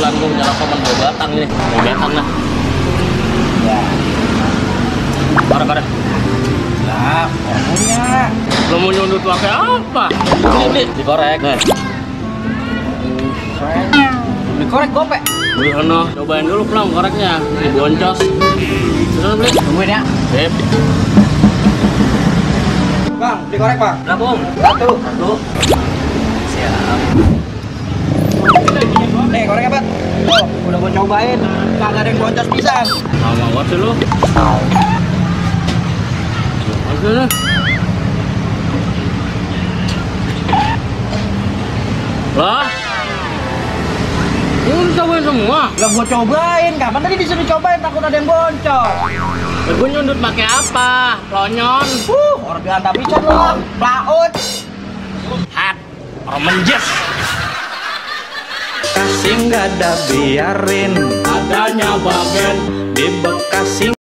ganggu jalan paman gue batang nih. Gue batang lah. Ya. Korek. Lah, punya. Lo mau nyundut pakai apa? Beli dikorek. Nih. Dikorek gope. Beli sono, cobain dulu plong koreknya. Diboncos. Terus beli. Tungguin ya. Sip. Bang, dikorek bang. Berapa om? Satu. Siap. Nih, koreknya Pak. Tuh, udah gua cobain. Kagak ada yang boncos pisang. Sama buat sih lu. Oke deh. Lah? Lu cobain semua? Lah gua cobain, kapan tadi disuruh cobain takut ada yang boncos. Gue nyundut pakai apa? Lonyon? Organ tapi pisan lo, plaut. Hat. Orang menjes. Bekasi nggak ada biarin Adanya bagen di Bekasi.